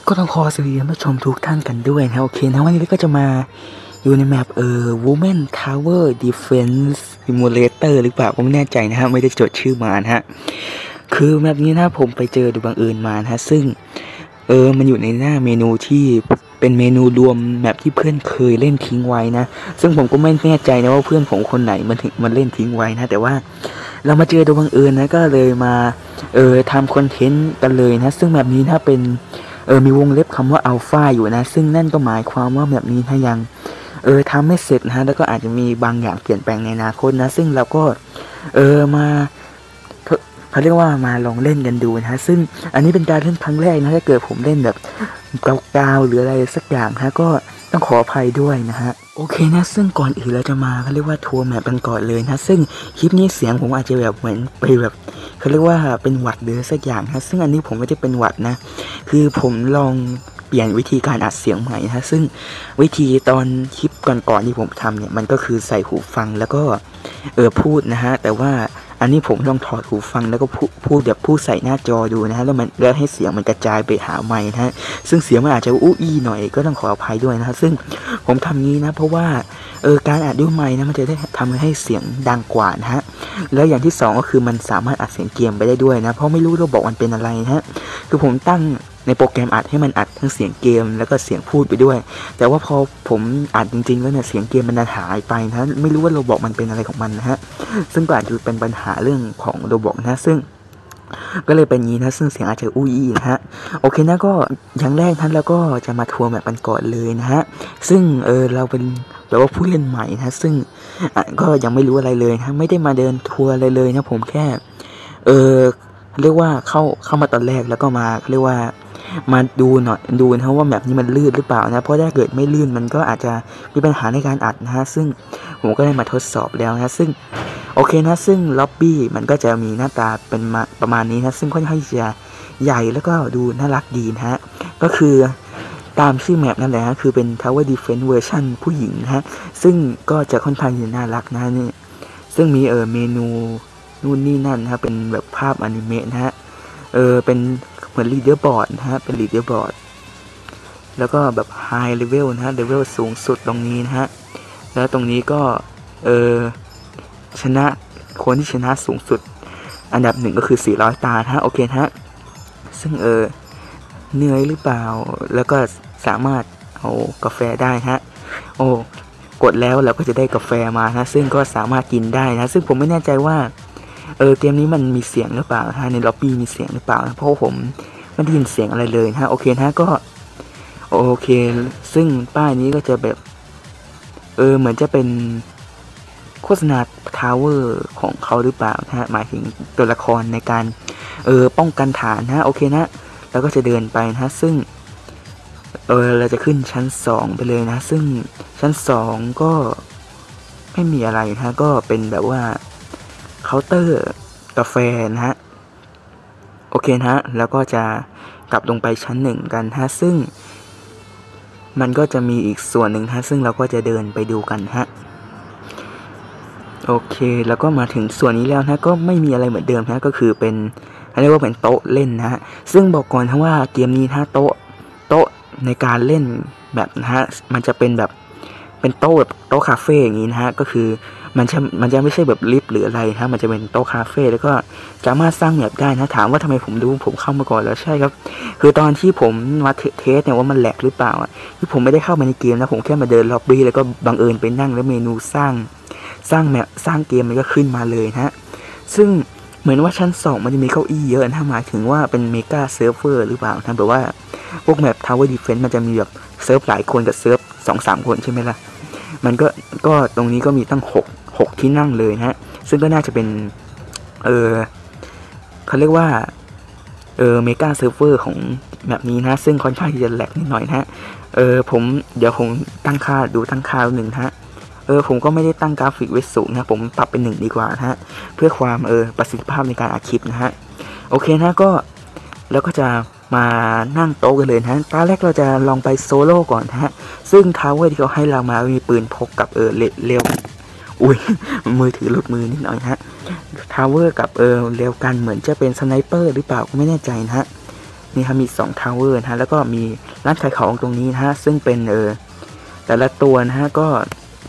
ก็ต้องขอสวัสดีท่านผู้ชมทุกท่านกันด้วยนะโอเคนะวันนี้ก็จะมาอยู่ในแมปWomen Tower Defense Simulator หรือเปล่าผมไม่แน่ใจนะฮะไม่ได้จดชื่อมานะฮะคือแมปนี้นะผมไปเจอดูบังเอิญมานะฮะซึ่งมันอยู่ในหน้าเมนูที่เป็นเมนูรวมแมปที่เพื่อนเคยเล่นทิ้งไว้นะซึ่งผมก็ไม่แน่ใจนะว่าเพื่อนผมคนไหนมันเล่นทิ้งไว้นะแต่ว่าเรามาเจอดูบังเอิญนะก็เลยมาทำคอนเทนต์กันเลยนะซึ่งแบบนี้ถ้าเป็นมีวงเล็บคำว่าอัลฟาอยู่นะซึ่งนั่นก็หมายความว่าแบบนี้ถ้ายังทำไม่เสร็จนะฮะแล้วก็อาจจะมีบางอย่างเปลี่ยนแปลงในอนาคตนะซึ่งเราก็มาเขาเรียกว่ามาลองเล่นกันดูนะฮะซึ่งอันนี้เป็นการเล่นครั้งแรกนะถ้าเกิดผมเล่นแบบเกาๆหรืออะไรสักอย่างฮะก็ต้องขออภัยด้วยนะฮะโอเคนะซึ่งก่อนอื่นเราจะมาเขาเรียกว่าทัวร์แมปกันก่อนเลยนะซึ่งคลิปนี้เสียงผมอาจจะแบบเหมือนไปแบบเขาเรียกว่าเป็นหวัดหรือสักอย่างนะซึ่งอันนี้ผมไม่ได้เป็นหวัดนะคือผมลองเปลี่ยนวิธีการอัดเสียงใหม่นะซึ่งวิธีตอนคลิปก่อนๆที่ผมทำเนี่ยมันก็คือใส่หูฟังแล้วก็พูดนะฮะแต่ว่าอันนี้ผมลองถอดหูฟังแล้วก็พูดแบบพูดใส่หน้าจอดูนะฮะแล้วให้เสียงมันกระจายไปหาไมค์นะฮะซึ่งเสียงมันอาจจะอู้อี้หน่อยก็ต้องขออภัยด้วยนะฮะซึ่งผมทำงี้นะเพราะว่าการอัดด้วยไมค์นะมันจะได้ทำให้เสียงดังกว่านะฮะแล้วอย่างที่สองก็คือมันสามารถอัดเสียงเกมไปได้ด้วยนะเพราะไม่รู้ระบบมันเป็นอะไรนะฮะคือผมตั้งในโปรแกรมอัดให้มันอัดทั้งเสียงเกมแล้วก็เสียงพูดไปด้วยแต่ว่าพอผมอัดจริงๆแล้วเนี่ยเสียงเกมมันหายไปนะไม่รู้ว่าระบบมันเป็นอะไรของมันนะฮะซึ่งก็อาจจะเป็นปัญหาเรื่องของระบบนะซึ่งก็เลยเป็นงี้นะซึ่งเสียงอาจจะอู้อี้นะฮะโอเคนะก็อย่างแรกท่านแล้วก็จะมาทัวร์แบบกันก่อนเลยนะฮะซึ่งเราเป็นแบบว่าผู้เล่นใหม่นะซึ่งก็ยังไม่รู้อะไรเลยนะไม่ได้มาเดินทัวร์อะไรเลยนะผมแค่เรียกว่าเข้ามาตอนแรกแล้วก็มาเรียกว่ามาดูหน่อยดูนะว่าแบบนี้มันลื่นหรือเปล่านะเพราะถ้าเกิดไม่ลื่นมันก็อาจจะมีปัญหาในการอัดนะฮะซึ่งผมก็ได้มาทดสอบแล้วนะซึ่งโอเคนะซึ่งล็อบบี้มันก็จะมีหน้าตาเป็นประมาณนี้นะซึ่งค่อนข้างจะใหญ่แล้วก็ดูน่ารักดีนะฮะก็คือตามชื่อแมปนั่นแหละฮะคือเป็น Tower Defense เวอร์ชันผู้หญิงนะฮะซึ่งก็จะค่อนข้างจะน่ารักนะนี่ซึ่งมีเมนูนู่นนี่นั่นนะเป็นแบบภาพอนิเมะนะฮะเป็นเหมือนลีดเดอร์บอร์ดนะฮะเป็นลีดเดอร์บอร์ดแล้วก็แบบไฮเลเวลนะฮะเลเวลสูงสุดตรงนี้นะฮะแล้วตรงนี้ก็ชนะคนที่ชนะสูงสุดอันดับ1ก็คือ400ตานะฮะโอเคนะฮะซึ่งเหนื่อยหรือเปล่าแล้วก็สามารถเอากาแฟได้ฮะโอ้กดแล้วเราก็จะได้กาแฟมานะซึ่งก็สามารถกินได้นะซึ่งผมไม่แน่ใจว่าเกมนี้มันมีเสียงหรือเปล่าฮะในล็อบบี้มีเสียงหรือเปล่าเพราะผมไม่ได้ยินเสียงอะไรเลยนะโอเคนะก็โอเคซึ่งป้ายนี้ก็จะแบบเหมือนจะเป็นโฆษณาทาวเวอร์ของเขาหรือเปล่านะฮะหมายถึงตัวละครในการป้องกันฐานนะโอเคนะแล้วก็จะเดินไปนะซึ่งเราจะขึ้นชั้น2ไปเลยนะซึ่งชั้น2ก็ไม่มีอะไรนะก็เป็นแบบว่าเคาน์เตอร์กาแฟนะฮะโอเคนะฮะแล้วก็จะกลับลงไปชั้น1กันฮะซึ่งมันก็จะมีอีกส่วนหนึ่งฮะซึ่งเราก็จะเดินไปดูกันฮะโอเคแล้วก็มาถึงส่วนนี้แล้วนะก็ไม่มีอะไรเหมือนเดิมนะก็คือเป็นเรียกว่าเป็นโต๊ะเล่นนะฮะซึ่งบอกก่อนนะว่าเกมนี้นะโต๊ะในการเล่นแบบนะฮะมันจะเป็นแบบเป็นโต๊ะแบบโต๊ะคาเฟ่อย่างนี้นะฮะก็คือมันจะไม่ใช่แบบลิฟต์หรืออะไรนะมันจะเป็นโต๊ะคาเฟ่แล้วก็สามารถสร้างแบบได้นะถามว่าทำไมผมเข้ามาก่อนแล้วใช่ครับคือตอนที่ผมมาเทสเนี่ยว่ามันแหลกหรือเปล่าที่ผมไม่ได้เข้ามาในเกมนะผมแค่มาเดินล็อบบี้แล้วก็บังเอิญไปนั่งแล้วเมนูสร้างแมปสร้างเกมมันก็ขึ้นมาเลยนะซึ่งเหมือนว่าชั้น2มันจะมีเก้าอี้เยอะนะหมายถึงว่าเป็นเมกาเซิร์ฟเวอร์หรือเปล่านะแบบว่าพวกแมป Tower Defense มันจะมีแบบเซิร์ฟหลายคนกับเซิร์ฟ 2-3 คนใช่ไหมล่ะมันก็ตรงนี้ก็มีตั้ง6ที่นั่งเลยนะซึ่งก็น่าจะเป็นเขาเรียกว่าเมกาเซิร์ฟเวอร์ของแบบนี้นะซึ่งค่อนข้างที่จะแหลกนิดหน่อยนะผมเดี๋ยวผมตั้งค่าหนึ่งนะผมก็ไม่ได้ตั้งกราฟิกไว้สูงนะผมปรับเป็น1ดีกว่านะฮะเพื่อความประสิทธิภาพในการอัดคลิปนะฮะโอเคนะก็แล้วก็จะมานั่งโต๊ะกันเลยนะตอนแรกเราจะลองไปโซโล่ก่อนนะฮะซึ่งทาวเวอร์ที่เขาให้เรามามีปืนพกกับเร็วอุ้ยมือถือหลุดมือนิดหน่อยฮะทาวเวอร์กับเร็วกันเหมือนจะเป็นสไนเปอร์หรือเปล่าก็ไม่แน่ใจนะฮะนี่ครับมี2ทาวเวอร์นะฮะแล้วก็มีร้านขายของตรงนี้นะฮะซึ่งเป็นแต่ละตัวนะฮะก็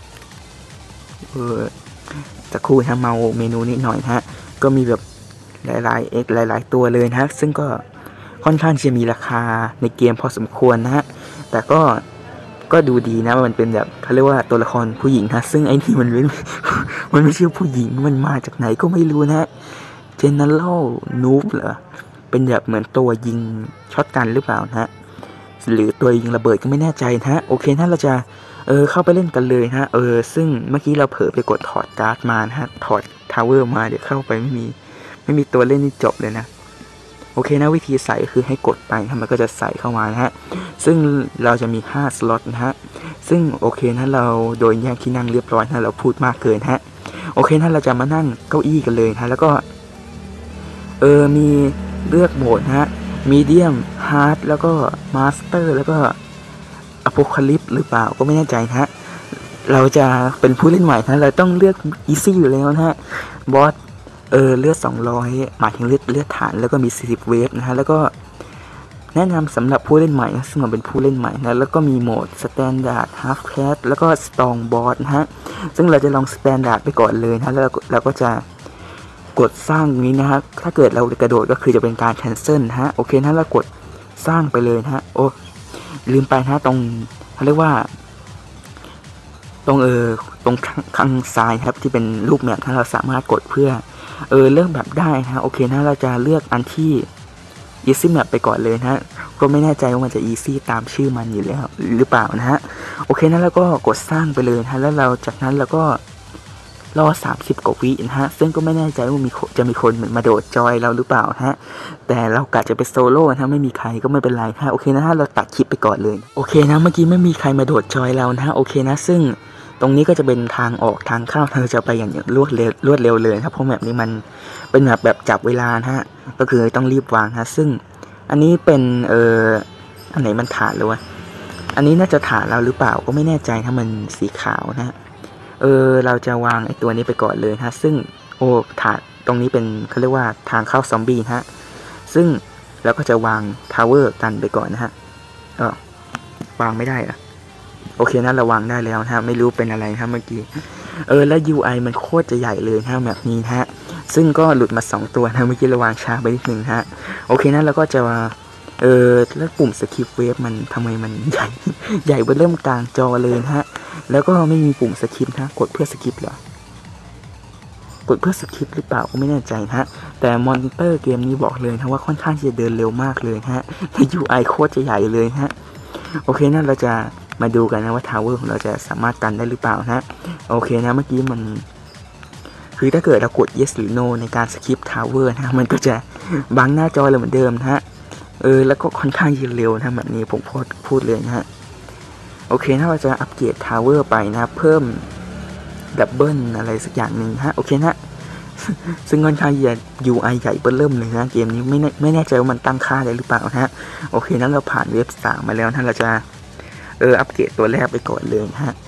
สักครู่นะเมาเมนูนิดหน่อยนะฮะก็มีแบบหลายตัวเลยนะฮะซึ่งก็ค่อนข้างจะมีราคาในเกมพอสมควรนะฮะแต่ก็ดูดีนะมันเป็นแบบเขาเรียกว่าตัวละครผู้หญิงนะซึ่งไอ้นี่มันไม่ใช่ผู้หญิงมันมาจากไหนก็ไม่รู้นะฮะ General Noob เหรอเป็นแบบเหมือนตัวยิงช็อตกันหรือเปล่านะฮะหรือตัวยิงระเบิดก็ไม่แน่ใจนะฮะโอเคนะเราจะเข้าไปเล่นกันเลยฮะซึ่งเมื่อกี้เราเผลอไปกดถอดการ์ดมานะฮะถอดทาวเวอร์มาเดี๋ยวเข้าไปไม่มีตัวเล่นนี่จบเลยนะโอเคนะวิธีใส่คือให้กดไปนะมันก็จะใส่เข้ามานะฮะซึ่งเราจะมี5สล็อตนะฮะซึ่งโอเคนะเราโดยแยกที่นั่งเรียบร้อยนะเราพูดมากเกินฮะโอเคนะเราจะมานั่งเก้าอี้กันเลยนะแล้วก็มีเลือกโหมดนะฮะมีเดียมฮาร์ดแล้วก็มาสเตอร์แล้วก็อโพคาลิปหรือเปล่าก็ไม่แน่ใจนะฮะเราจะเป็นผู้เล่นใหม่นะเราต้องเลือกอีซี่อยู่แล้วนะฮะบอสเลือด200หมายถึงเลือดฐานแล้วก็มี40เวฟนะฮะแล้วก็แนะนำสำหรับผู้เล่นใหม่นะซึ่งเราเป็นผู้เล่นใหม่นะแล้วก็มีโหมดสแตนดาร์ดฮาล์ฟแคสแล้วก็สตองบอสนะฮะซึ่งเราจะลองสแตนดาร์ดไปก่อนเลยนะแล้วเราก็จะกดสร้างนี้นะฮะถ้าเกิดเรากระโดดก็คือจะเป็นการแคนเซิลนะฮะโอเคนะเรากดสร้างไปเลยนะฮะโอ้ลืมไปนะตรงเขาเรียกว่าตรงข้างซ้ายครับที่เป็นรูปแมปถ้าเราสามารถกดเพื่อเลือกแบบได้นะโอเคนะเราจะเลือกอันที่ easy map ไปก่อนเลยนะก็ไม่แน่ใจว่ามันจะ easy ตามชื่อมันอยู่แล้วหรือเปล่านะฮะโอเคนะแล้วก็กดสร้างไปเลยนะแล้วเราจากนั้นเราก็รอ30กว่าวินะฮะซึ่งก็ไม่แน่ใจว่าจะมีคนเหมือนมาโดดจอยเราหรือเปล่าฮะแต่เรากะจะไปโซโล่นะไม่มีใครก็ไม่เป็นไรนะโอเคนะเราตัดคลิปไปก่อนเลยโอเคนะเมื่อกี้ไม่มีใครมาโดดจอยเรานะโอเคนะซึ่งตรงนี้ก็จะเป็นทางออกทางเข้าเราจะไปอย่างรวดเร็วเลยครับเพราะแบบนี้มันเป็นแบบจับเวลานะฮะก็คือต้องรีบวางนะซึ่งอันนี้เป็นอันไหนมันฐานเลยวะอันนี้น่าจะฐานเราหรือเปล่าก็ไม่แน่ใจถ้ามันสีขาวนะเราจะวางไอ้ตัวนี้ไปก่อนเลยฮะซึ่งฐานตรงนี้เป็นเขาเรียกว่าทางเข้าซอมบี้ฮะซึ่งเราก็จะวางทาวเวอร์กันไปก่อนนะฮะวางไม่ได้อะโอเคนะเราวางได้แล้วนะฮะไม่รู้เป็นอะไรนะเมื่อกี้แล้ว UI มันโคตรจะใหญ่เลยนะแบบนี้นะฮะซึ่งก็หลุดมา2ตัวนะเมื่อกี้เราวางช้าไปนิดนึงฮะโอเคนะเราก็จะแล้วปุ่มสคิปเวฟมันทำไมมันใหญ่เริ่มกลางจอเลยนะฮะแล้วก็ไม่มีปุ่มสคิปนะกดเพื่อสคิปเหรอกดเพื่อสคิปหรือเปล่าก็ไม่แน่ใจนะฮะแต่มอนิเตอร์เกมนี้บอกเลยนะว่าค่อนข้างจะเดินเร็วมากเลยนะฮะและ UI โคตรจะใหญ่เลยนะฮะโอเคนะเราจะมาดูกันนะว่าทาวเวอร์ของเราจะสามารถกันได้หรือเปล่านะโอเคนะเมื่อกี้มันคือถ้าเกิดเรากด yes หรือ no ในการสคิปทาวเวอร์นะมันก็จะบังหน้าจอเลยเหมือนเดิมนะฮะแล้วก็ค่อนข้างเร็วนะแบบนี้ผมพูดเลยนะฮะโอเคนะเราจะอัปเกรดทาวเวอร์ไปนะเพิ่มดับเบิลอะไรสักอย่างหนึ่งฮะโอเคนะซึ่งค่อนข้างจะ UI ใหญ่เริ่มเลยนะเกมนี้ไม่แน่ใจว่ามันตั้งค่าได้หรือเปล่านะฮะโอเคนั้นเราผ่านเว็บ3มาแล้วนะเราจะอัปเกรดตัวแรกไปก่อนเลยนะฮะ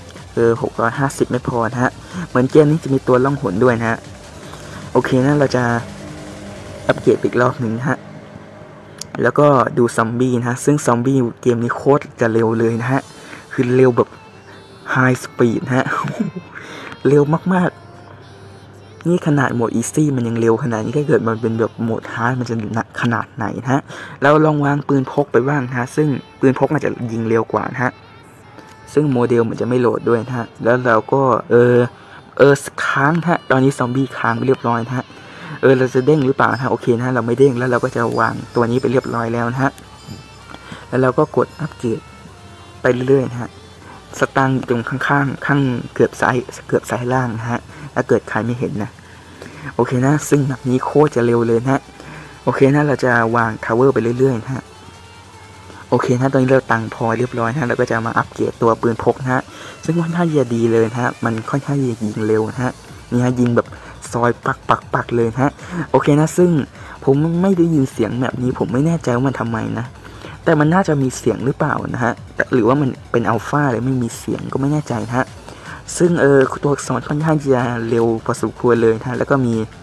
650ไม่พอนะฮะเหมือนเกมนี้จะมีตัวล่องหนด้วยนะฮะโอเคนะเราจะอัปเกรดอีกรอบหนึ่งนะฮะแล้วก็ดูซอมบี้นะฮะซึ่งซอมบี้เกมนี้โคตรจะเร็วเลยนะฮะคือเร็วแบบไฮสปีดฮะ เร็วมากๆนี่ขนาดโหมดอีซี่มันยังเร็วขนาดนี้ถ้าเกิดมันเป็นแบบโหมดฮาร์ดมันจะหนักขนาดไหนนะฮะเราลองวางปืนพกไปบ้างนะฮะซึ่งปืนพกอาจจะยิงเร็วกว่านะฮะซึ่งโมเดลมันจะไม่โหลดด้วยนะฮะแล้วเราก็ค้างฮะตอนนี้ซอมบี้ค้างไปเรียบร้อยนะฮะเราจะเด้งหรือเปล่านะโอเคนะเราไม่เด้งแล้วเราก็จะวางตัวนี้ไปเรียบร้อยแล้วนะฮะแล้วเราก็กดอัปเกรดไปเรื่อยๆนะฮะสตางค์ตรงข้างเกือบซ้ายล่างนะฮะถ้าเกิดใครไม่เห็นนะโอเคนะซึ่งแบบนี้โคตรจะเร็วเลยนะโอเคนะเราจะวางทาวเวอร์ไปเรื่อยๆนะฮะโอเคนะตอนนี้เราตังพอเรียบร้อยนะเราก็จะมาอัปเกรดตัวปืนพกนะฮะซึ่งค่อนข้างจะดีเลยนะฮะมันค่อนข้างจะยิงเร็วนะฮะนี่ฮะยิงแบบซอยปักเลยนะฮะโอเคนะซึ่งผมไม่ได้ยินเสียงแบบนี้ผมไม่แน่ใจว่ามันทำไมนะแต่มันน่าจะมีเสียงหรือเปล่านะฮะหรือว่ามันเป็นอัลฟาเลยไม่มีเสียงก็ไม่แน่ใจนะฮะซึ่งตัวอักษรค่อนข้างจะเร็วพอสมควรเลยนะแล้วก็มี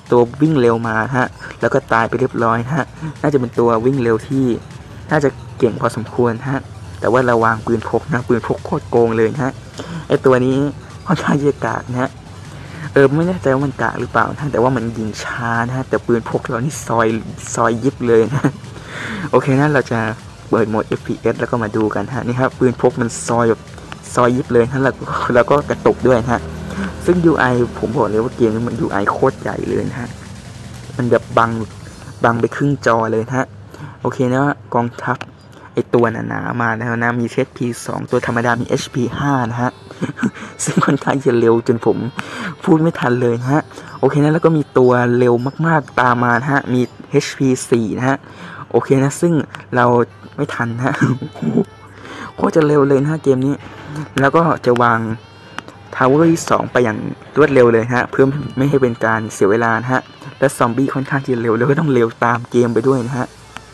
ตัววิ่งเร็วมาฮะแล้วก็ตายไปเรียบร้อยฮะน่าจะเป็นตัววิ่งเร็วที่น่าจะเก่งพอสมควรฮะแต่ว่าระวางปืนพกนะปืนพกโคตรโกงเลยฮะไอตัวนี้ค่อนข้างจะกากนะฮะไม่แน่ใจว่ามันกากหรือเปล่านะแต่ว่ามันยิงช้านะฮะแต่ปืนพกเรานี่ซอยยิบเลยนะโอเคนะเราจะเปิดโหมด FPS แล้วก็มาดูกันฮะนี่ครับปืนพกมันซอยยิบเลยนะแล้วก็กระตุกด้วยนะฮะซึ่ง UI ผมบอกเลยว่าเกมนี้มัน UI โคตรใหญ่เลยนะฮะมันแบบบังไปครึ่งจอเลยนะฮะโอเคนะกองทัพไอตัวหนาๆมาแล้วนะมี HP 2ตัวธรรมดามี HP 5นะฮะซึ่งค่อนข้างจะเร็วจนผมพูดไม่ทันเลยนะฮะโอเคนะแล้วก็มีตัวเร็วมากๆตามมานะฮะมี HP 4นะฮะโอเคนะซึ่งเราไม่ทันนะฮะโคตรจะเร็วเลยนะฮะเกมนี้แล้วก็จะวางทาวเวอร์ที่2ไปอย่างรวดเร็วเลยฮะเพื่อไม่ให้เป็นการเสียเวลานะฮะและซอมบี้ค่อนข้างจะเร็วแล้วก็ต้องเร็วตามเกมไปด้วยนะฮะ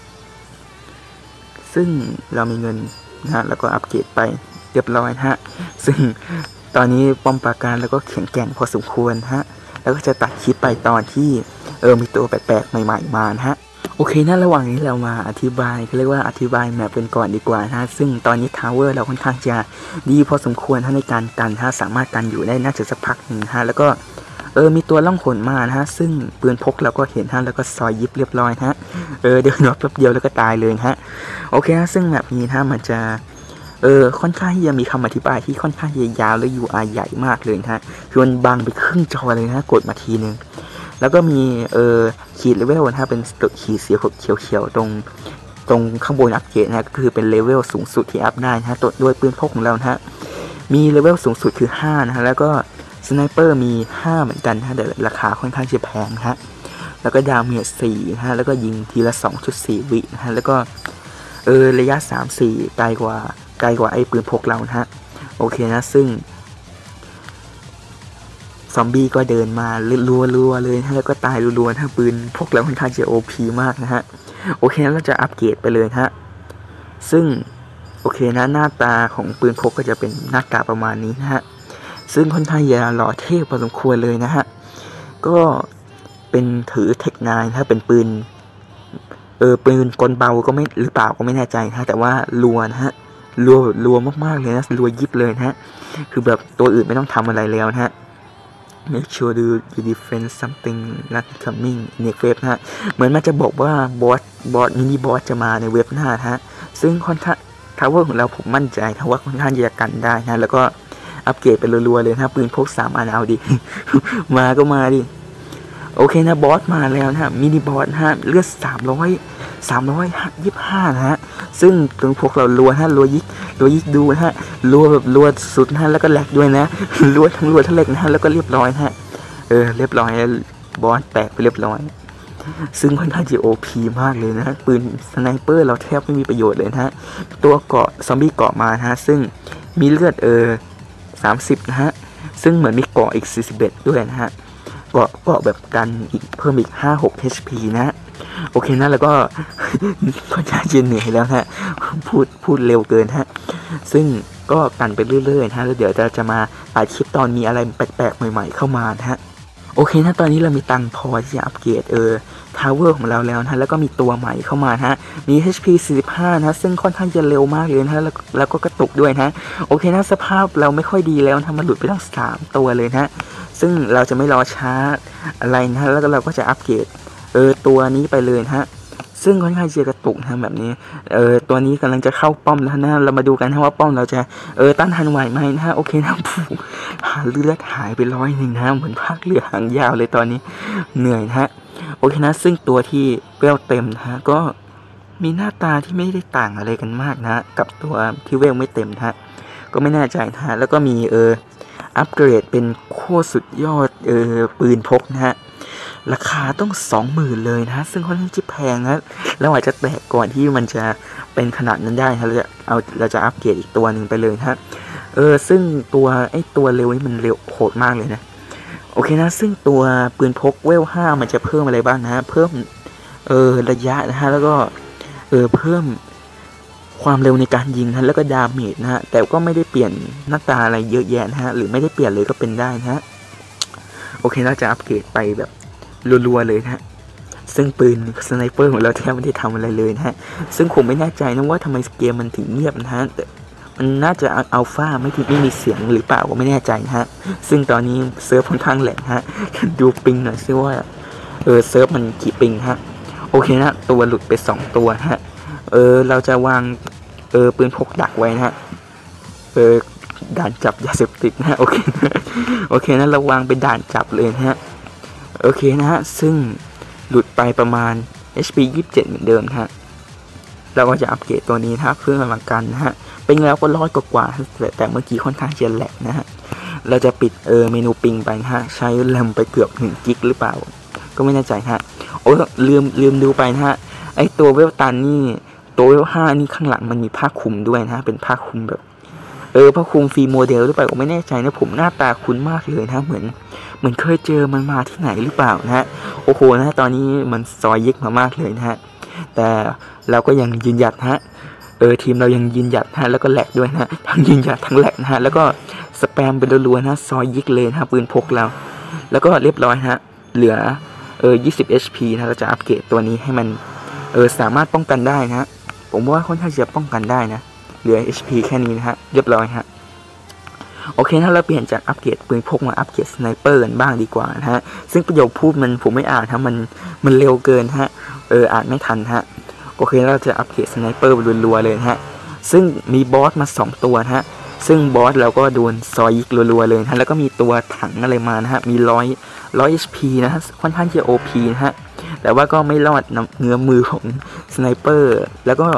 ซึ่งเรามีเงินนะฮะแล้วก็อัปเกรดไปเรียบร้อยนะฮะซึ่งตอนนี้ป้อมปราการแล้วก็แข็งแกร่งพอสมควรฮะแล้วก็จะตัดคลิปไปตอนที่มีตัวแปลกๆใหม่ๆมานะฮะโอเคนะระหว่างนี้เรามาอธิบายเขาเรียกว่าอธิบายแมปเป็นก่อนดีกว่านะซึ่งตอนนี้ทาวเวอร์เราค่อนข้างจะดีพอสมควรในการกันสามารถกันอยู่ได้น่าจะสักพักหนึ่งฮะแล้วก็มีตัวล่องหนมานะฮะซึ่งปืนพกเราก็เห็นฮะแล้วก็ซอยยิบเรียบร้อยฮะเดินรอบแป๊บเดียวแล้วก็ตายเลยฮะโอเคนะซึ่งแบบนี้มันจะค่อนข้างที่จะมีคำอธิบายที่ค่อนข้างยาวและ UI ใหญ่มากเลยฮะคือมันบังไปครึ่งจอเลยนะกดมาทีนึงแล้วก็มีขีดเลเวลนะฮะเป็นขีดสีเขียวๆตรงข้างบนอัปเกรดนะก็คือเป็นเลเวลสูงสุดที่อัพได้นะฮะด้วยปืนพกของเรานะฮะมีเลเวลสูงสุดคือ5นะฮะแล้วก็สไนเปอร์มี5เหมือนกันนะแต่ราคาค่อนข้างจะแพงฮะแล้วก็ดาเมจ4นะฮะแล้วก็ยิงทีละ 2.4 วินะฮะแล้วก็ระยะ 3-4 ไกลกว่าไอ้ปืนพกเรานะฮะโอเคนะซึ่งซอมบี้ก็เดินมารัวๆเลยนะแล้วก็ตายรัวๆนะปืนพกเราค่อนข้างจะ OP มากนะฮะโอเคนะเราจะอัปเกรดไปเลยฮะซึ่งโอเคนะหน้าตาของปืนพกก็จะเป็นหน้าตาประมาณนี้นะฮะซึ่งค่อนข้างจะหล่อเท่พอสมควรเลยนะฮะก็เป็นถือเทค9ถ้าเป็นปืนกลเบาก็ไม่หรือเปล่าก็ไม่แน่ใจนะแต่ว่ารัวนะฮะรัวมากๆเลยนะรัวยิบเลยนะฮะคือแบบตัวอื่นไม่ต้องทำอะไรแล้วนะฮะ make sure you defend something not coming next wave นะฮะเหมือนมันจะบอกว่าบอสมินิบอสจะมาในเว็บหน้าฮะซึ่งค่อนข้างทาวเวอร์ของเราผมมั่นใจทาวเวอร์ค่อนข้างจะกันได้นะแล้วก็อัปเกรดไปรัวๆเลยนะปืนพก3 อันเอาดิ มาก็มาดิโอเคนะบอสมาแล้วนะฮะมินิบอสนะฮะเลือด325นะฮะซึ่งปืนพกเรารัวฮะรัวยิกดูนะฮะรัวแบบรัวสุดนะแล้วก็แหลกด้วยนะรัวทั้งแหลกนะฮะแล้วก็เรียบร้อยฮะเรียบร้อยบอสแตกไปเรียบร้อยซึ่งค่อนข้างจะ OP มากเลยนะปืนสไนเปอร์เราแทบไม่มีประโยชน์เลยนะฮะตัวเกาะซอมบี้เกาะมานะฮะซึ่งมีเลือด30นะฮะซึ่งเหมือนมีเกาะอีก41ด้วยนะฮะเกาะแบบกันอีกเพิ่มอีก5-6 HP นะโอเคนะแล้วก็ค่อนข้างจะเหนื่อยแล้วฮะพูดเร็วเกินฮะซึ่งก็กันไปเรื่อยๆนะฮะแล้วเดี๋ยวจะมาอัดคลิปตอนมีอะไรแปลกๆใหม่ๆเข้ามานะฮะโอเคนะตอนนี้เรามีตังค์พอที่จะอัปเกรดทาวเวอร์ของเราแล้วนะแล้วก็มีตัวใหม่เข้ามาฮะมี HP 45นะซึ่งค่อนข้างจะเร็วมากเลยนะแล้วก็กระตุกด้วยนะโอเคนะสภาพเราไม่ค่อยดีแล้วนะมันหลุดไปทั้ง3ตัวเลยนะซึ่งเราจะไม่รอช้าอะไรนะแล้วก็เราก็จะอัปเกรดตัวนี้ไปเลยนะฮะซึ่งค่อนข้างจะกระตุกนะแบบนี้ตัวนี้กำลังจะเข้าป้อมแล้วนะเรามาดูกันนะว่าป้อมเราจะต้านทานไหวไหมนะฮะโอเคนะเลือดหายไป100นะเหมือนภาคเรือหางยาวเลยตอนนี้เหนื่อยนะฮะโอเคนะซึ่งตัวที่เวลเต็มนะฮะก็มีหน้าตาที่ไม่ได้ต่างอะไรกันมากนะกับตัวที่เวลไม่เต็มนะฮะก็ไม่แน่ใจนะฮะแล้วก็มีอัปเกรดเป็นโคตรสุดยอดปืนพกนะฮะราคาต้อง 20,000 เลยนะซึ่งค่อนข้างจะแพงนะแล้วอาจจะแตกก่อนที่มันจะเป็นขนาดนั้นได้นะเราจะอัปเกรดอีกตัวหนึ่งไปเลยนะซึ่งตัวเร็วนี่มันเร็วโหดมากเลยนะโอเคนะซึ่งตัวปืนพกเวล5มันจะเพิ่มอะไรบ้างนะเพิ่มระยะนะฮะแล้วก็เพิ่มความเร็วในการยิงนะแล้วก็ดาเมจนะฮะแต่ก็ไม่ได้เปลี่ยนหน้าตาอะไรเยอะแยะนะฮะหรือไม่ได้เปลี่ยนเลยก็เป็นได้นะฮะโอเคเราจะอัปเกรดไปแบบรัวๆเลยนะฮะซึ่งปืนสไนเปอร์ของเราแทบไม่ได้ทำอะไรเลยนะฮะซึ่งผมไม่แน่ใจนะว่าทำไมเกมมันถึงเงียบนะฮะแต่มันน่าจะอัลฟาไม่มีเสียงหรือเปล่าก็ไม่แน่ใจนะฮะซึ่งตอนนี้เซิร์ฟค่อนข้างแหลกฮะดูปิงหน่อยซิว่าเซิร์ฟมันกี่ปิงฮะโอเคนะตัวหลุดไป2ตัวฮะเราจะวางปืนพกดักไว้นะฮะด่านจับยาเสพติดนะฮะโอเคนะเราวางเป็นด่านจับเลยนะฮะโอเคนะฮะซึ่งหลุดไปประมาณ HP 27เหมือนเดิมนะฮะเราก็จะอัปเกรดตัวนี้นะเพื่อมากันนะฮะปิงแล้วก็100 กว่าแต่เมื่อกี้ค่อนข้างจะแหลกนะฮะเราจะปิดเมนูปิงไปนะฮะใช้แรมไปเกือบ1 กิกหรือเปล่าก็ไม่แน่ใจฮะโอ้ลืมดูไปนะฮะไอตัวเวลตันนี่ตัวเวล5นี่ข้างหลังมันมีผ้าคลุมด้วยนะฮะเป็นผ้าคลุมแบบผ้าคลุมฟรีโมเดลหรือเปล่าผมไม่แน่ใจนะผมหน้าตาคุ้นมากเลยนะเหมือนเคยเจอมันมาที่ไหนหรือเปล่านะฮะโอ้โหนะตอนนี้มันซอยยิกมามากเลยนะฮะแต่เราก็ยังยืนหยัดฮะทีมเรายังยืนหยัดฮะแล้วก็แหลกด้วยนะทั้งยืนหยัดทั้งแหลกนะฮะแล้วก็สแปมเป็นรัวๆนะซอยยิกเลยนะปืนพกเราแล้วก็เรียบร้อยฮะเหลือ20 HP นะเราจะอัปเกรดตัวนี้ให้มันสามารถป้องกันได้นะผมว่าค่อนข้างจะป้องกันได้นะเหลือ HP แค่นี้นะฮะเรียบร้อยฮะโอเคนะเราเปลี่ยนจากอัปเกรดปืนพกมาอัปเกรดสไนเปอร์กันบ้างดีกว่านะฮะซึ่งประโยคพูดผมไม่อ่านฮะมันเร็วเกินฮะอ่านไม่ทันฮะโอเคเราจะอัปเกรดสไนเปอร์รัวๆเลยฮะซึ่งมีบอสมา2ตัวนะฮะซึ่งบอสเราก็โดนซอยยิกรัวๆเลยนะแล้วก็มีตัวถังอะไรมานะฮะมี100 HP นะฮะค่อนข้างจะ OP นะฮะแต่ว่าก็ไม่รอดเงื้อมือของสไนเปอร์แล้วก็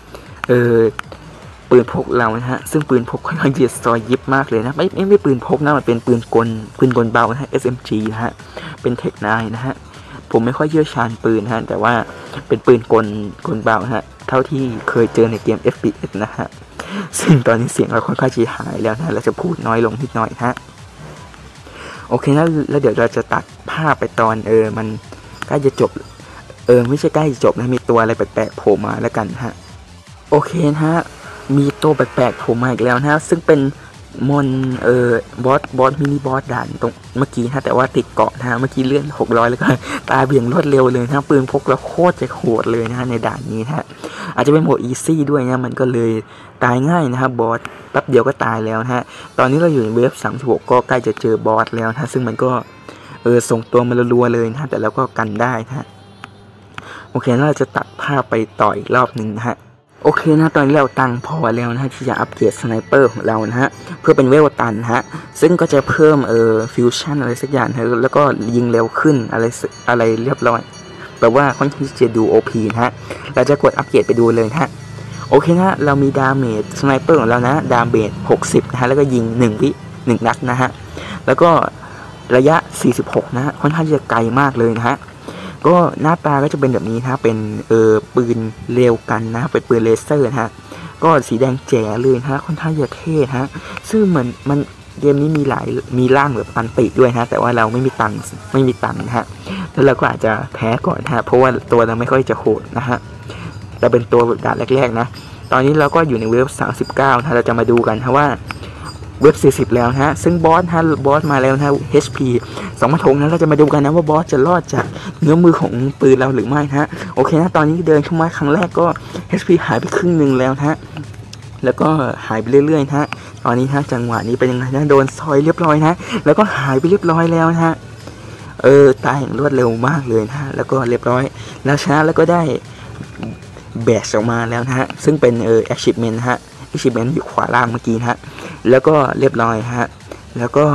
ปืนพกเรานะฮะซึ่งปืนพกค่อนข้างจะซอยยิบมากเลยนะไม่ปืนพกนะมันเป็นปืนกลเบานะฮะ SMG นะฮะเป็นเทคไนนะฮะผมไม่ค่อยเชี่ยวชาญปืนนะฮะแต่ว่าเป็นปืนกลเบานะฮะเท่าที่เคยเจอในเกม FPS นะฮะซึ่งตอนนี้เสียงเราค่อนข้างจะหายแล้วนะเราจะพูดน้อยลงนิดหน่อยฮะโอเคนะแล้วเดี๋ยวเราจะตัดภาพไปตอนมันใกล้จะจบไม่ใช่ใกล้จะจบนะมีตัวอะไรแปลกๆโผล่มาแล้วกันฮะโอเคนะฮะมีตัวแปลกๆโผล่มาอีกแล้วนะฮะซึ่งเป็นมอนบอสมินิบอสด่านตรงเมื่อกี้นะแต่ว่าติดเกาะนะฮะเมื่อกี้เลื่อน600แล้วก็ตาเบี่ยงรวดเร็วเลยนะปืนพกแล้วโคตรจะโหดเลยนะฮะในด่านนี้นะฮะอาจจะเป็นโหมดอีซี่ด้วยนะมันก็เลยตายง่ายนะฮะบอสแป๊บเดียวก็ตายแล้วนะฮะตอนนี้เราอยู่ในเวฟ36ก็ใกล้จะเจอบอสแล้วนะซึ่งมันก็ส่งตัวมารัวๆเลยนะแต่เราก็กันได้นะฮะโอเคเราจะตัดภาพไปต่ออีกรอบหนึ่งนะฮะโอเคนะตอนนี้เราตังพอแล้วนะที่จะอัปเกรดสไนเปอร์ของเรานะฮะเพื่อเป็นเวลตันฮะซึ่งก็จะเพิ่มฟิวชั่นอะไรสักอย่างนะแล้วก็ยิงเร็วขึ้นอะไรเรียบร้อยแปลว่าค่อนข้างจะดู OP นะฮะเราจะกดอัปเกรดไปดูเลยนะฮะโอเคนะเรามีดาเมจสไนเปอร์ของเรานะดาเมจ60นะฮะแล้วก็ยิง1 นัดนะฮะแล้วก็ระยะ46นะฮะค่อนข้างจะไกลมากเลยนะฮะก็หน้าตาก็จะเป็นแบบนี้นะเป็นปืนเร็วกันนะเป็นปืนเลเซอร์นะฮะก็สีแดงแจ๋เลยนะค่อนข้างจะเท่ฮะซึ่งมันเกมนี้มีร่างแบบปันติด้วยนะแต่ว่าเราไม่มีตังค์นะฮะแล้วเราก็อาจจะแพ้ก่อนนะฮะเพราะว่าตัวเราไม่ค่อยจะโหดนะฮะเราเป็นตัวด่านแรกๆนะตอนนี้เราก็อยู่ในเว็บ39นะเราจะมาดูกันนะว่าเว็บ40แล้วนะฮะซึ่งบอสมาแล้วนะ HP 2 ถงนะเราจะมาดูกันนะว่าบอสจะรอดจากเนื้อมือของปืนเราหรือไม่นะฮะโอเคนะตอนนี้เดินเข้ามาครั้งแรกก็ HP หายไปครึ่งหนึ่งแล้วนะฮะแล้วก็หายไปเรื่อยๆนะฮะตอนนี้ฮะจังหวะนี้เป็นยังไงนะโดนซอยเรียบร้อยนะแล้วก็หายไปเรียบร้อยแล้วนะฮะตายอย่างรวดเร็วมากเลยนะฮะแล้วก็เรียบร้อยแล้วชนะแล้วก็ได้แบชออกมาแล้วนะฮะซึ่งเป็นachievement นะฮะachievement อยู่ขวาล่างเมื่อกี้นะฮะแล้วก็เรียบร้อยฮะแล้วก็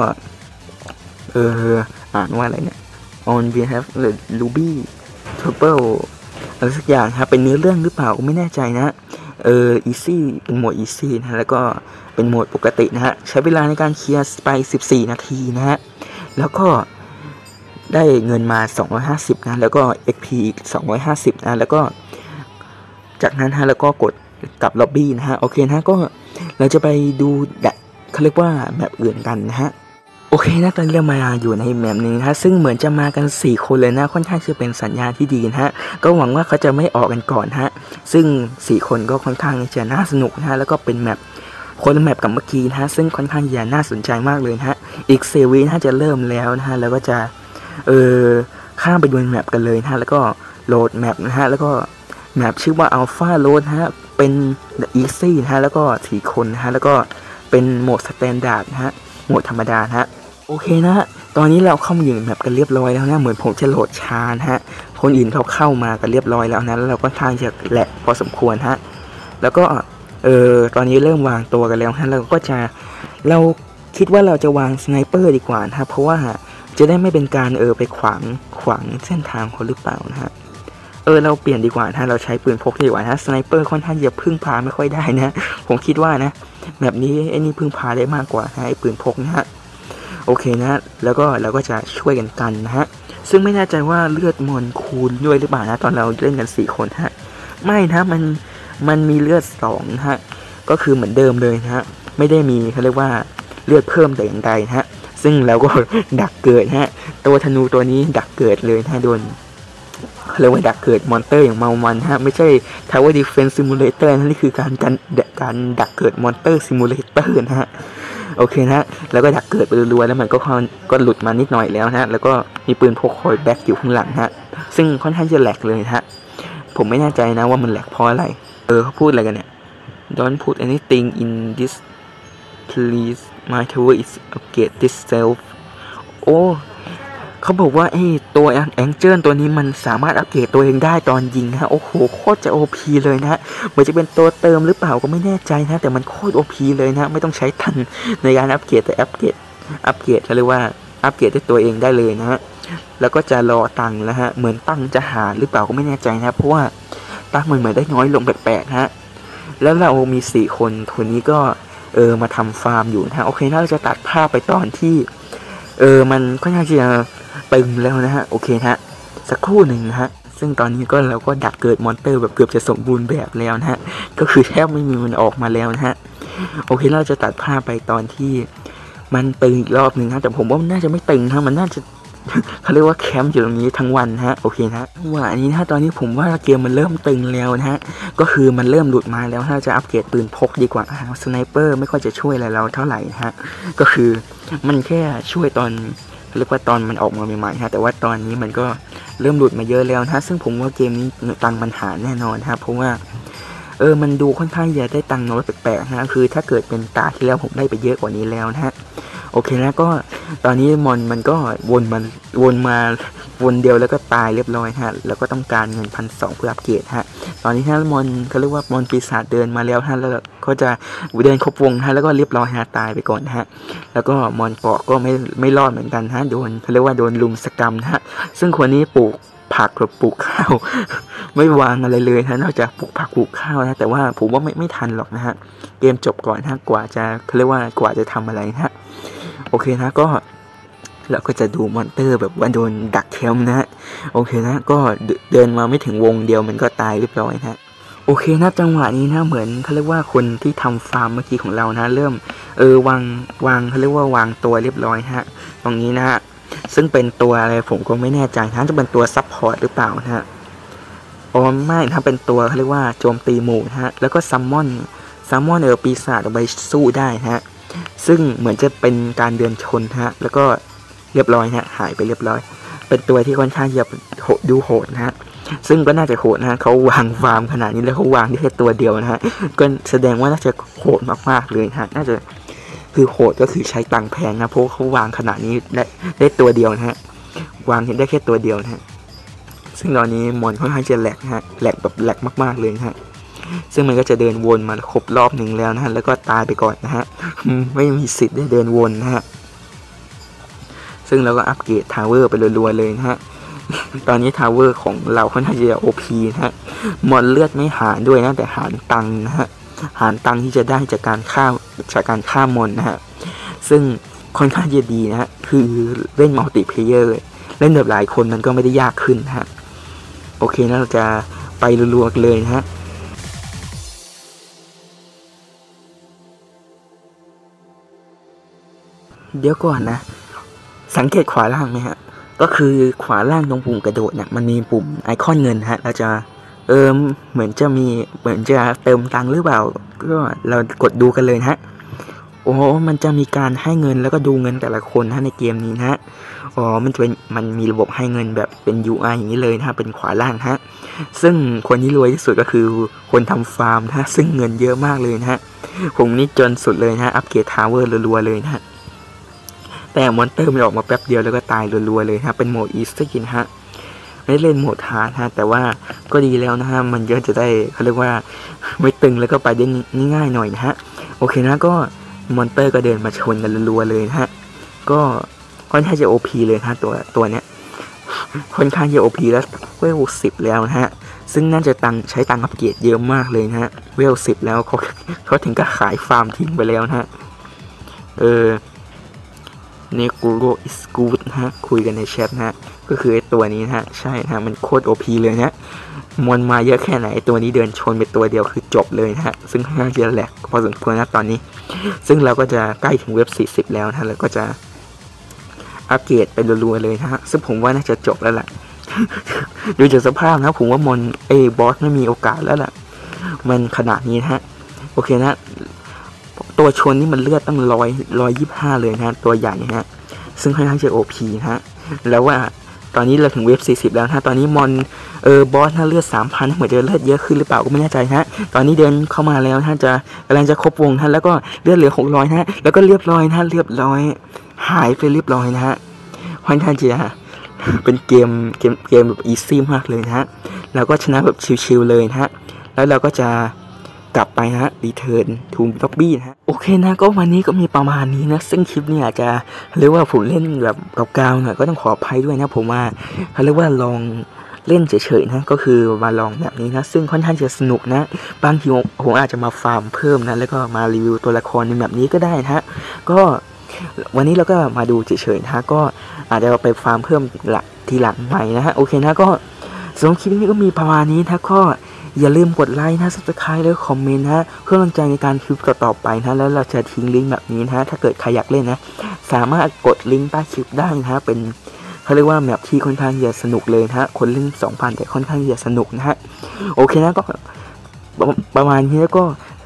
อ่านว่าอะไรเนี่ย on we have ruby triple อะไรสักอย่างครับเป็นเนื้อเรื่องหรือเปล่าไม่แน่ใจนะeasy เป็นโหมด easy นะแล้วก็เป็นโหมดปกตินะฮะใช้เวลาในการเคลียร์ไป14 นาทีนะฮะแล้วก็ได้เงินมา250นะแล้วก็ XP อีก250นะแล้วก็จากนั้นฮะแล้วก็กดกลับล็อบบี้นะฮะโอเคนะก็เราจะไปดูเขาเรียกว่าแมปอื่นกันนะฮะโอเคนะตอนนี้เรามาอยู่ในแมปนึงนะฮะซึ่งเหมือนจะมากัน4 คนเลยนะค่อนข้างจะเป็นสัญญาณที่ดีนะฮะก็หวังว่าเขาจะไม่ออกกันก่อนฮะซึ่ง4 คนก็ค่อนข้างจะน่าสนุกนะฮะแล้วก็เป็นแมปคนละแมปกับเมื่อกี้นะฮะซึ่งค่อนข้างจะน่าสนใจมากเลยนะฮะอีก4 วิน่าจะเริ่มแล้วนะฮะแล้วก็จะข้ามไปดูแมปกันเลยนะฮะแล้วก็โหลดแมปนะฮะแล้วก็แมปชื่อว่า Alpha Road ฮะเป็น Easy นะฮะแล้วก็4 คนนะฮะแล้วก็เป็นโหมด Standard นะฮะโหมดธรรมดานะฮะโอเคนะฮะตอนนี้เราเข้ามาอยู่ในแมปกันเรียบร้อยแล้วนะเหมือนผมจะโหลดช้านะฮะคนอื่นเขาเข้ามากันเรียบร้อยแล้วนะแล้วเราก็ทางจะแหลกพอสมควรฮะแล้วก็ตอนนี้เริ่มวางตัวกันแล้วฮะเราคิดว่าเราจะวางสไนเปอร์ดีกว่านะเพราะว่าจะได้ไม่เป็นการไปขวางเส้นทางเขาหรือเปล่านะฮะเราเปลี่ยนดีกว่านะเราใช้ปืนพกดีกว่านะสไนเปอร์ค่อนข้างจะพึ่งพาไม่ค่อยได้นะผมคิดว่านะแบบนี้ไอ้นี่พึ่งพาได้มากกว่านะไอ้ปืนพกนะฮะโอเคนะแล้วก็เราก็จะช่วยกันนะฮะซึ่งไม่แน่ใจว่าเลือดมอนคูณด้วยหรือเปล่านะตอนเราเล่นกัน4 คนฮะไม่นะมันมีเลือด2นะฮะก็คือเหมือนเดิมเลยนะฮะไม่ได้มีเขาเรียกว่าเลือดเพิ่มแต่อย่างใดนะฮะซึ่งเราก็ดักเกิดฮะตัวธนูตัวนี้ดักเกิดเลยนะโดนเรียกว่าดักเกิดมอนเตอร์อย่างเมามันฮะไม่ใช่ Tower Defense Simulator นะนี่คือการดักเกิดมอนเตอร์ Simulator นะฮะโอเคนะแล้วก็ดักเกิดไปรัวๆแล้วมันก็หลุดมานิดหน่อยแล้วนะแล้วก็มีปืนพกคอยแบ็กอยู่ข้างหลังฮะซึ่งค่อนข้างจะแหลกเลยฮะผมไม่แน่ใจนะว่ามันแหลกเพราะอะไรเขาพูดอะไรกันเนี่ย Don't put anything in this please my tower is upgrade itself โอ้เขาบอกว่าไอ้ตัวแองเจิลตัวนี้มันสามารถอัปเกรดตัวเองได้ตอนยิงนะโอ้โหโคตรจะ OP เลยนะเหมือนจะเป็นตัวเติมหรือเปล่าก็ไม่แน่ใจนะแต่มันโคตร OP เลยนะไม่ต้องใช้ตังค์ในการอัปเกรดแต่อัปเกรดเขาเรียกว่าอัปเกรดด้วยตัวเองได้เลยนะฮะแล้วก็จะรอตังค์แล้วฮะเหมือนตังค์จะหาหรือเปล่าก็ไม่แน่ใจนะเพราะว่าตังค์มันเหมือนได้น้อยลงแปลกๆฮะแล้วเรามี4 คนนี้ก็มาทำฟาร์มอยู่นะโอเคน่าจะตัดภาพไปตอนที่มันค่อนข้างจะตึงแล้วนะฮะโอเคฮะสักครู่หนึ่งนะฮะซึ่งตอนนี้เราก็ดักเกิดมอนเตอร์แบบเกือบจะสมบูรณ์แบบแล้วนะฮะก็คือแทบไม่มีมันออกมาแล้วนะฮะโอเคเราจะตัดภาพไปตอนที่มันตึงอีกรอบหนึ่งนะแต่ผมว่ามันน่าจะไม่ตึงนะมันน่าจะเขาเรียกว่าแคมป์อยู่ตรงนี้ทั้งวันฮะโอเคนะว่าอันนี้นะตอนนี้ผมว่าเกมมันเริ่มตึงแล้วนะฮะก็คือมันเริ่มหลุดมาแล้วถ้าจะอัปเกรดปืนพกดีกว่าสไนเปอร์ไม่ค่อยจะช่วยอะไรเราเท่าไหร่ฮะก็คือมันแค่ช่วยตอนเรียกว่าตอนมันออกมาใหม่ๆฮะแต่ว่าตอนนี้มันก็เริ่มหลุดมาเยอะแล้วนะซึ่งผมว่าเกมนี้ตังค์มันหาแน่นอนฮะเพราะว่ามันดูค่อนข้างจะได้ตังค์น้อยแปลกๆนะคือถ้าเกิดเป็นตาที่แล้วผมได้ไปเยอะกว่านี้แล้วนะฮะโอเคนะก็ตอนนี้มันก็วนเดียวแล้วก็ตายเรียบร้อยฮะแล้วก็ต้องการเงิน1,200เพื่ออัปเกรดฮะตอนนี้ฮะเขาเรียกว่ามอนปีศาจเดินมาแล้วฮะแล้วก็จะเดินครบวงฮะแล้วก็เรียบร้อยฮะตายไปก่อนฮะแล้วก็มอนเกาะก็ไม่รอดเหมือนกันฮะเขาเรียกว่าโดนลุมสกรรมฮะซึ่งคนนี้ปลูกผักหรือปลูกข้าวไม่วางอะไรเลยฮะนอกจากปลูกผักปลูกข้าวนะแต่ว่าผมว่าไม่ทันหรอกนะฮะเกมจบก่อนฮะกว่าจะทำอะไรฮะโอเคนะก็เราก็จะดูมอนเตอร์แบบว่าโดนดักแคมป์นะฮะโอเคนะก็เดินมาไม่ถึงวงเดียวมันก็ตายเรียบร้อยนะโอเคนะจังหวะนี้นะเหมือนเขาเรียกว่าคนที่ทำฟาร์มเมื่อกี้ของเรานะเริ่มวางเขาเรียกว่าวางตัวเรียบร้อยฮะตรงนี้นะฮะซึ่งเป็นตัวอะไรผมก็ไม่แน่ใจนะจะเป็นตัวซัพพอร์ตหรือเปล่านะฮะอ๋อไม่ถ้าเป็นตัวเขาเรียกว่าโจมตีหมู่นะฮะแล้วก็ซัมมอนปีศาจเอาไปสู้ได้ฮะซึ่งเหมือนจะเป็นการเดินชนฮะแล้วก็เรียบร้อยฮะหายไปเรียบร้อยเป็นตัวที่ค่อนข้างจะดูโหดนะฮะซึ่งก็น่าจะโหดนะเขาวางฟาร์มขนาดนี้แล้วเขาวางได้แค่ตัวเดียวนะฮะก็แสดงว่าน่าจะโหดมากๆเลยฮะน่าจะคือโหดก็คือใช้ตังค์แพงนะเพราะเขาวางขนาดนี้ได้ตัวเดียวนะฮะวางได้แค่ตัวเดียวนะฮะซึ่งตอนนี้มอนค่อนข้างจะแหลกนะฮะแหลกแบบแหลกมากๆเลยนะฮะซึ่งมันก็จะเดินวนมาครบรอบหนึ่งแล้วนะฮะแล้วก็ตายไปก่อนนะฮะไม่มีสิทธิ์ได้เดินวนนะฮะซึ่งเราก็อัปเกรดทาวเวอร์ไปรัวๆเลยนะฮะตอนนี้ทาวเวอร์ของเราค่อนข้างจะ OP นะฮะมอนเลือดไม่หารด้วยนะแต่หารตังค์นะฮะหารตังค์ที่จะได้จากการฆ่ามอนนะฮะซึ่งค่อนข้างจะดีนะฮะคือเล่นมัลติเพลเยอร์เล่นแบบหลายคนมันก็ไม่ได้ยากขึ้นนะฮะโอเคนะเราจะไปรัวๆเลยนะฮะเดี๋ยวก่อนนะสังเกตขวาล่างไหมฮะก็คือขวาล่างตรงปุ่มกระโดดเนี่ยมันมีปุ่มไอคอนเงินฮะเราจะเหมือนจะเติมตังค์หรือเปล่าก็เรากดดูกันเลยนะฮะโอ้มันจะมีการให้เงินแล้วก็ดูเงินแต่ละคนในเกมนี้นะฮะอ๋อมันมีระบบให้เงินแบบเป็น UI อย่างนี้เลยนะเป็นขวาล่างฮะซึ่งคนที่รวยที่สุดก็คือคนทำฟาร์มนะซึ่งเงินเยอะมากเลยนะฮะผมนี่จนสุดเลยนะอัปเกรดทาวเวอร์รัวๆเลยนะฮะแต่มอนเตอร์มันออกมาแป๊บเดียวแล้วก็ตายรัวๆเลยนะเป็นโหมดอีสต์นะฮะไม่เล่นโหมดฮาร์ดฮะแต่ว่าก็ดีแล้วนะฮะมันก็จะได้เขาเรียกว่าไม่ตึงแล้วก็ไปได้ง่ายๆหน่อยนะฮะโอเคนะก็มอนเตอร์ก็เดินมาชนกันรัวๆเลยนะฮะก็ค่อนข้างจะ OP เลยนะตัวเนี้ยค่อนข้างจะ OP แล้วเวล10แล้วนะฮะซึ่งน่าจะใช้ตังค์อัปเกรดเยอะมากเลยนะฮะเวล10แล้วเขาถึงกับขายฟาร์มทิ้งไปแล้วนะฮะเนกูโรอิสกูดนะฮะคุยกันในแชทนะฮะก็คือไอตัวนี้นะฮะใช่นะฮะมันโคตร OP เลยนะมอนมาเยอะแค่ไหนตัวนี้เดินชนไปตัวเดียวคือจบเลยนะฮะซึ่งค่อนข้างจะแหลกพอสมควรนะตอนนี้ซึ่งเราก็จะใกล้ถึงเว็บ40แล้วนะแล้วก็จะอัปเกรดไปรัวๆเลยนะฮะซึ่งผมว่าน่าจะจบแล้วแหละดูจากสภาพนะผมว่ามอนบอสไม่มีโอกาสแล้วล่ะมันขนาดนี้นะฮะโอเคนะตัวชนนี่มันเลือดตั้ง125เลยนะตัวใหญ่นะฮะซึ่งค่อนข้างจะ OP นะฮะแล้วว่าตอนนี้เราถึงเว็บ40แล้วนะตอนนี้มอนบอสเลือด 3,000 เหมือนจะเลือดเยอะขึ้นหรือเปล่าก็ไม่แน่ใจนะตอนนี้เดินเข้ามาแล้วนะกำลังจะครบวงนะแล้วก็เลือดเหลือ600นะแล้วก็เรียบร้อยนะเรียบร้อยหายไปเรียบร้อยนะฮะค่อนข้างจะเป็นเกมแบบอีซี่มากเลยนะฮะเราก็ชนะแบบชิวๆเลยนะฮะแล้วเราก็จะกลับไปนะฮะรีเทิร์นทูล็อบบี้นะฮะโอเคนะก็วันนี้ก็มีประมาณนี้นะซึ่งคลิปนี้อาจจะเรียกว่าผมเล่นแบบเก่าๆหน่อยก็ต้องขออภัยด้วยนะผมว่าเขาเรียกว่าลองเล่นเฉยๆนะก็คือมาลองแบบนี้นะซึ่งค่อนข้างจะสนุกนะบางทีผมอาจจะมาฟาร์มเพิ่มนะแล้วก็มารีวิวตัวละครในแบบนี้ก็ได้นะฮะก็วันนี้เราก็มาดูเฉยๆนะก็อาจจะไปฟาร์มเพิ่มทีหลังใหม่นะฮะโอเคนะก็สำหรับคลิปนี้ก็มีประมาณนี้นะก็อย่าลืมกดไลค์นะ Subscribe แล้วคอมเมนต์นะเพื่อกำลังใจในการคลิปต่อๆไปนะแล้วเราจะทิ้งลิงก์แบบนี้นะถ้าเกิดใครอยากเล่นนะสามารถกดลิงก์ใต้คลิปได้นะเป็นเขาเรียกว่าแมปที่ค่อนข้างจะสนุกเลยนะคนเล่น 2,000 แต่ค่อนข้างจะสนุกนะฮะโอเคนะก็ประมาณนี้แล้วก็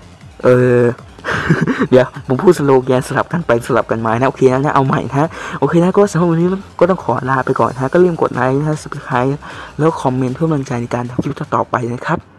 เดี๋ยวผมพูดสโลแกนสลับกันไปสลับกันมานะโอเคนะเอาใหม่นะโอเคนะก็สำหรับวันนี้ก็ต้องขอลาไปก่อนนะก็ลืมกดไลค์นะ Subscribe แล้วคอมเมนต์เพื่อกำลังใจในการทำคลิปต่อไปนะครับ